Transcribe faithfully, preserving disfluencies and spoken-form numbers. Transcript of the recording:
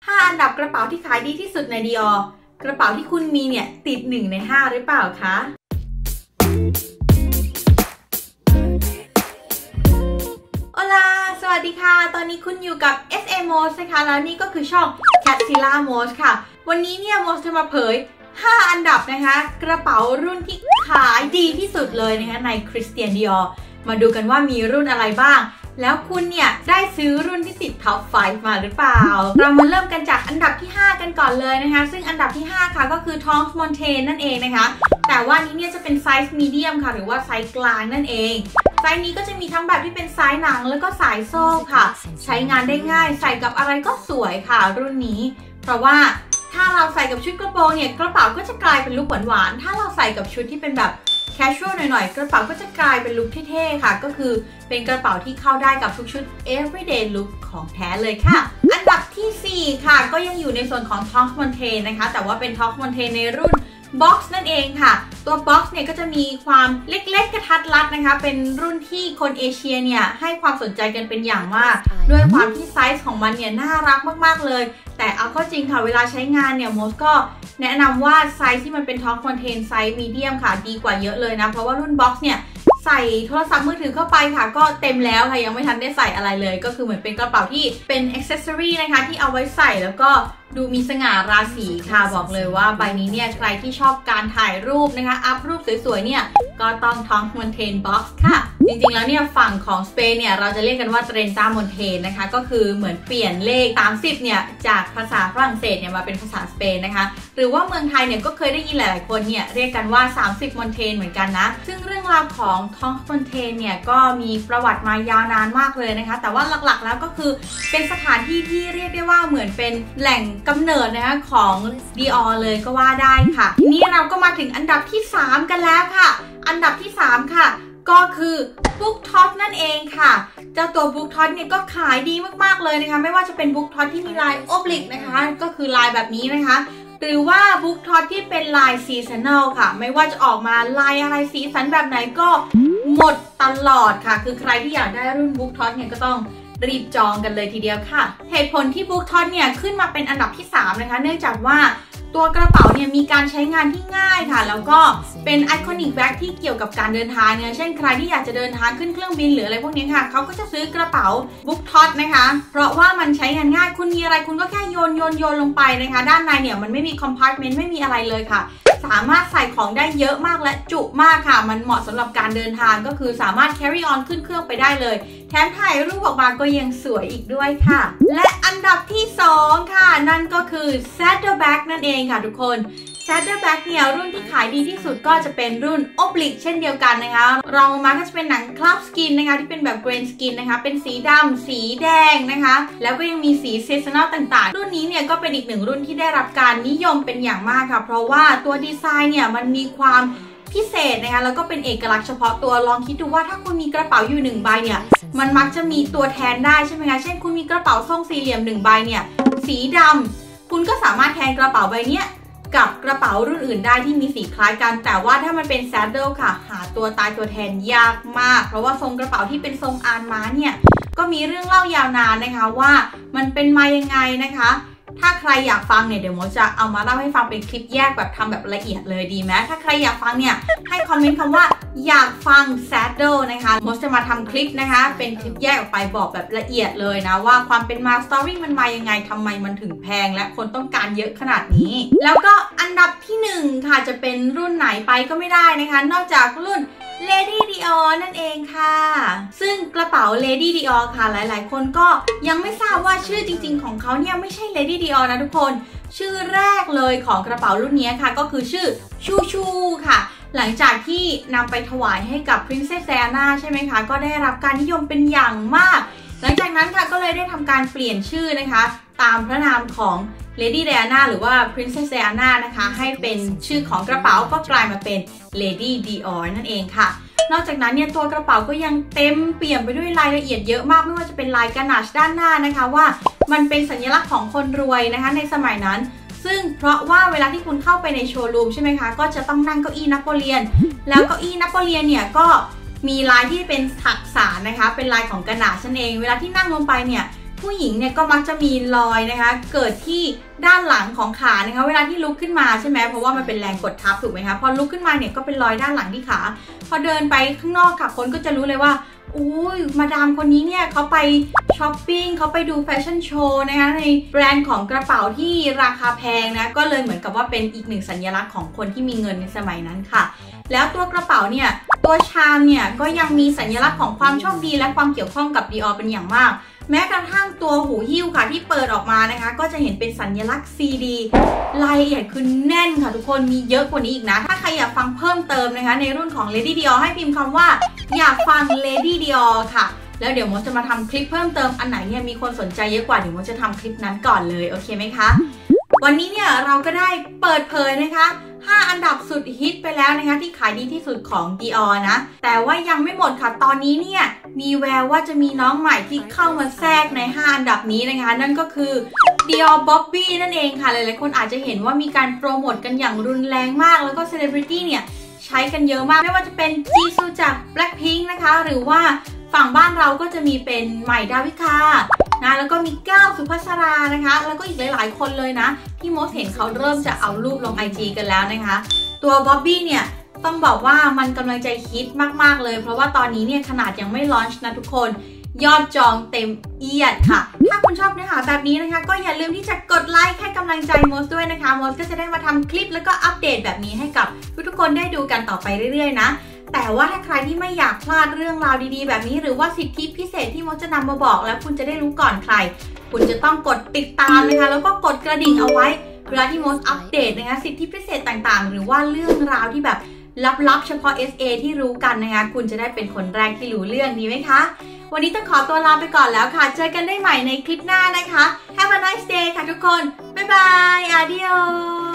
ห้าอันดับกระเป๋าที่ขายดีที่สุดใน Dior กระเป๋าที่คุณมีเนี่ยติดหนึ่งในห้าหรือเปล่าคะโอลาสวัสดีค่ะตอนนี้คุณอยู่กับ เอส เอ Mose นะคะแล้วนี่ก็คือช่อง Catzilla Mose ค่ะวันนี้เนี่ย Mose จะมาเผยห้าอันดับนะคะกระเป๋ารุ่นที่ขายดีที่สุดเลยนะคะใน Christian Dior มาดูกันว่ามีรุ่นอะไรบ้างแล้วคุณเนี่ยได้ซื้อรุ่นที่ติดท็อปไฟว์มาหรือเปล่าเรามาเริ่มกันจากอันดับที่ห้ากันก่อนเลยนะคะซึ่งอันดับที่ห้าค่ะก็คือ Thom Montane นั่นเองนะคะแต่ว่านี้เนี่ยจะเป็นไซส์มีเดียมค่ะหรือว่าไซส์กลางนั่นเองไซส์นี้ก็จะมีทั้งแบบที่เป็นไซส์หนังแล้วก็สายโซ่ค่ะใช้งานได้ง่ายใส่กับอะไรก็สวยค่ะรุ่นนี้เพราะว่าถ้าเราใส่กับชุดกระโปรงเนี่ยกระเป๋าก็จะกลายเป็นลุคหวานๆถ้าเราใส่กับชุดที่เป็นแบบแคชชวลหน่อยๆกระเป๋าก็จะกลายเป็นลุคเท่ๆค่ะก็คือเป็นกระเป๋าที่เข้าได้กับทุกชุด everyday look ของแท้เลยค่ะอันดับที่สี่ค่ะก็ยังอยู่ในส่วนของ Thom Montane นะคะแต่ว่าเป็น Thom Montane ในรุ่น Box นั่นเองค่ะตัว Box เนี่ยก็จะมีความเล็กๆกระทัดรัดนะคะเป็นรุ่นที่คนเอเชียเนี่ยให้ความสนใจกันเป็นอย่างมากด้วยความที่ไซส์ของมันเนี่ยน่ารักมากๆเลยแต่เอาเข้าจริงค่ะเวลาใช้งานเนี่ยโมสก็แนะนำว่าไซส์ที่มันเป็น Thom Montane ไซส์มีเดียมค่ะดีกว่าเยอะเลยนะเพราะว่ารุ่น Box เนี่ยใส่โทรศัพท์มือถือเข้าไปค่ะก็เต็มแล้วค่ะยังไม่ทันได้ใส่อะไรเลยก็คือเหมือนเป็นกระเป๋าที่เป็นอ็อกเซสซอรี่นะคะที่เอาไว้ใส่แล้วก็ดูมีสง่าราศีค่ะบอกเลยว่าใบนี้เนี่ยใครที่ชอบการถ่ายรูปนะคะอัพรูปสวยๆเนี่ยก็ต้อง Thom Montane Box ค่ะจริงๆแล้วเนี่ยฝั่งของสเปนเนี่ยเราจะเรียกกันว่า Trenta Montane นะคะก็คือเหมือนเปลี่ยนเลขสามสิบเนี่ยจากภาษาฝรั่งเศสเนี่ยมาเป็นภาษาสเปนนะคะหรือว่าเมืองไทยเนี่ยก็เคยได้ยินหลายๆคนเนี่ยเรียกกันว่าสามสิบ Montane เหมือนกันนะซึ่งเรื่องราวของ Thom Montane เนี่ยก็มีประวัติมายาวนานมากเลยนะคะแต่ว่าหลักๆแล้วก็คือเป็นสถานที่ที่เรียกได้ว่าเหมือนเป็นแหล่งกำเนิดนะคะของ Dior เลยก็ว่าได้ค่ะทีนี้เราก็มาถึงอันดับที่สามกันแล้วค่ะอันดับที่สามค่ะก็คือ Book Top นั่นเองค่ะเจ้าตัว Book Top เนี่ยก็ขายดีมากๆเลยนะคะไม่ว่าจะเป็น Book Top ที่มีลาย Oblique นะคะก็คือลายแบบนี้นะคะหรือว่า Book Top ที่เป็นลาย Seasonal ค่ะไม่ว่าจะออกมาลายอะไรสีสันแบบไหนก็หมดตลอดค่ะคือใครที่อยากได้รุ่น Book Top เนี่ยก็ต้องรีบจองกันเลยทีเดียวค่ะเหตุผลที่ Book Top เนี่ยขึ้นมาเป็นอันดับที่สามนะคะเนื่องจากว่าตัวกระเป๋าเนี่ยมีการใช้งานที่ง่ายค่ะแล้วก็เป็นไอคอนิกแบ็คที่เกี่ยวกับการเดินทางเนี่ยเช่นใครที่อยากจะเดินทางขึ้นเครื่องบินหรืออะไรพวกนี้ค่ะเขาก็จะซื้อกระเป๋า Book Top นะคะเพราะว่ามันใช้งานง่ายคุณมีอะไรคุณก็แค่โยนโยนโยนลงไปนะคะด้านในเนี่ยมันไม่มีคอมพาร์ตเมนต์ไม่มีอะไรเลยค่ะสามารถใส่ของได้เยอะมากและจุมากค่ะมันเหมาะสำหรับการเดินทางก็คือสามารถ carry on ขึ้นเครื่องไปได้เลยแถมถ่ายรูปออกมาก็ยังสวยอีกด้วยค่ะและอันดับที่สองค่ะนั่นก็คือ Saddleback นั่นเองค่ะทุกคน Saddleback เนี่ยรุ่นที่ขายดีที่สุดก็จะเป็นรุ่น Oblique เช่นเดียวกันนะคะรองลงมาก็จะเป็นหนังคลับสกินนะคะที่เป็นแบบ Grain Skin นะคะเป็นสีดำสีแดงนะคะแล้วก็ยังมีสี Seasonal ต่างๆรุ่นนี้เนี่ยก็เป็นอีกหนึ่งรุ่นที่ได้รับการนิยมเป็นอย่างมากค่ะเพราะว่าตัวดีไซน์เนี่ยมันมีความพิเศษนะคะแล้วก็เป็นเอกลักษณ์เฉพาะตัวลองคิดดูว่าถ้าคุณมีกระเป๋าอยู่หนึ่งใบเนี่ยมันมักจะมีตัวแทนได้ใช่ไหมคะเช่นคุณมีกระเป๋าทรงสี่เหลี่ยมหนึ่งใบเนี่ยสีดำคุณก็สามารถแทนกระเป๋าใบเนี้ยกับกระเป๋ารุ่นอื่นได้ที่มีสีคล้ายกันแต่ว่าถ้ามันเป็น Saddle ค่ะหาตัวตายตัวแทนยากมากเพราะว่าทรงกระเป๋าที่เป็นทรงอานม้าเนี่ยก็มีเรื่องเล่ายาวนานนะคะว่ามันเป็นมายังไงนะคะถ้าใครอยากฟังเนี่ยเดี๋ยวโมจะเอามาเล่าให้ฟังเป็นคลิปแยกแบบทำแบบละเอียดเลยดีไหมถ้าใครอยากฟังเนี่ยให้คอมเมนต์คำว่าอยากฟัง Saddle นะคะโมจะมาทำคลิปนะคะเป็นคลิปแยกออกไปบอกแบบละเอียดเลยนะว่าความเป็นมาสตอรี่มันมายังไงทำไมมันถึงแพงและคนต้องการเยอะขนาดนี้แล้วก็อันดับที่หนึ่งค่ะจะเป็นรุ่นไหนไปก็ไม่ได้นะคะนอกจากรุ่น Lady Dior นั่นเองค่ะซึ่งกระเป๋า Lady Dior ค่ะหลายๆคนก็ยังไม่ทราบว่าชื่อจริงๆของเขาเนี่ยไม่ใช่ Lady Dior นะทุกคนชื่อแรกเลยของกระเป๋ารุ่นนี้ค่ะก็คือชื่อชูชูค่ะหลังจากที่นำไปถวายให้กับ Princess Diana ใช่ไหมคะก็ได้รับการนิยมเป็นอย่างมากหลังจากนั้นค่ะก็เลยได้ทำการเปลี่ยนชื่อนะคะตามพระนามของ Lady Diana หรือว่า Princess Diana นะคะให้เป็นชื่อของกระเป๋าก็กลายมาเป็น Lady Dior นั่นเองค่ะนอกจากนั้นเนี่ยตัวกระเป๋าก็ยังเต็มเปี่ยมไปด้วยรายละเอียดเยอะมากไม่ว่าจะเป็นลายกานาชด้านหน้านะคะว่ามันเป็นสัญลักษณ์ของคนรวยนะคะในสมัยนั้นซึ่งเพราะว่าเวลาที่คุณเข้าไปในโชว์รูมใช่ไหมคะก็จะต้องนั่งเก้าอี้นโปเลียนแล้วเก้าอี้นโปเลียนเนี่ยก็มีลายที่เป็นถักสานนะคะเป็นลายของกานาชนั่นเองเวลาที่นั่งลงไปเนี่ยผู้หญิงเนี่ยก็มักจะมีรอยนะคะเกิดที่ด้านหลังของขานะคะเวลาที่ลุกขึ้นมาใช่ไหมเพราะว่ามันเป็นแรงกดทับถูกไหมคะพอลุกขึ้นมาเนี่ยก็เป็นรอยด้านหลังที่ขาพอเดินไปข้างนอกค่ะคนก็จะรู้เลยว่าอุ้ยมาดามคนนี้เนี่ยเขาไปช้อปปิ้งเขาไปดูแฟชั่นโชว์นะคะในแบรนด์ของกระเป๋าที่ราคาแพงนะก็เลยเหมือนกับว่าเป็นอีกหนึ่งสัญลักษณ์ของคนที่มีเงินในสมัยนั้นค่ะแล้วตัวกระเป๋าเนี่ยตัวชามเนี่ยก็ยังมีสัญลักษณ์ของความโชคดีและความเกี่ยวข้องกับ Dior เป็นอย่างมากแม้กระทั่งตัวหูหิ้วค่ะที่เปิดออกมานะคะก็จะเห็นเป็นสัญลักษณ์ ซี ดี รายละเอียดคือแน่นค่ะทุกคนมีเยอะกว่านี้อีกนะถ้าใครอยากฟังเพิ่มเติมนะคะในรุ่นของ Lady Dior ให้พิมพ์คำว่าอยากฟัง Lady Dior ค่ะแล้วเดี๋ยวมดจะมาทำคลิปเพิ่มเติมอันไหนเนี่ยมีคนสนใจเยอะกว่าเดี๋ยวมดจะทำคลิปนั้นก่อนเลยโอเคไหมคะวันนี้เนี่ยเราก็ได้เปิดเผยนะคะห้าอันดับสุดฮิตไปแล้วนะคะที่ขายดีที่สุดของ Dior นะแต่ว่ายังไม่หมดค่ะตอนนี้เนี่ยมีแววว่าจะมีน้องใหม่ที่เข้ามาแทรกในห้าอันดับนี้นะคะนั่นก็คือ Dior Bobby นั่นเองค่ะหลายๆคนอาจจะเห็นว่ามีการโปรโมทกันอย่างรุนแรงมากแล้วก็เซเลบริตี้เนี่ยใช้กันเยอะมากไม่ว่าจะเป็นจีซูจาก Blackpink นะคะหรือว่าฝั่งบ้านเราก็จะมีเป็นใหม่ดาวิกานะแล้วก็มีก้าวสุภาษรานะคะแล้วก็อีกหลายๆคนเลยนะที่มดเห็นเขาเริ่มจะเอารูปลง ไอ จี กันแล้วนะคะตัวบ๊อบบี้เนี่ยต้องบอกว่ามันกำลังใจฮิตมากๆเลยเพราะว่าตอนนี้เนี่ยขนาดยังไม่ลอนช์นะทุกคนยอดจองเต็มเอียดค่ะถ้าคุณชอบเนื้อหาแบบนี้นะคะก็อย่าลืมที่จะกดไลค์ให้กำลังใจมดด้วยนะคะมดก็จะได้มาทำคลิปแล้วก็อัปเดตแบบนี้ให้กับทุกๆคนได้ดูกันต่อไปเรื่อยๆนะแต่ว่าถ้าใครที่ไม่อยากพลาดเรื่องราวดีๆแบบนี้หรือว่าสิทธิพิเศษที่มดจะนำมาบอกแล้วคุณจะได้รู้ก่อนใครคุณจะต้องกดติดตามนะคะแล้วก็กดกระดิ่งเอาไว้เวลาที่มดอัปเดตนะคะสิทธิพิเศษต่างๆหรือว่าเรื่องราวที่แบบลับๆเฉพาะ เอส เอ ที่รู้กันนะคะคุณจะได้เป็นคนแรกที่รู้เรื่องนี้ไหมคะวันนี้ต้องขอตัวลาไปก่อนแล้วค่ะเจอกันได้ใหม่ในคลิปหน้านะคะ Have a nice day ค่ะทุกคนบ๊ายบาย Adios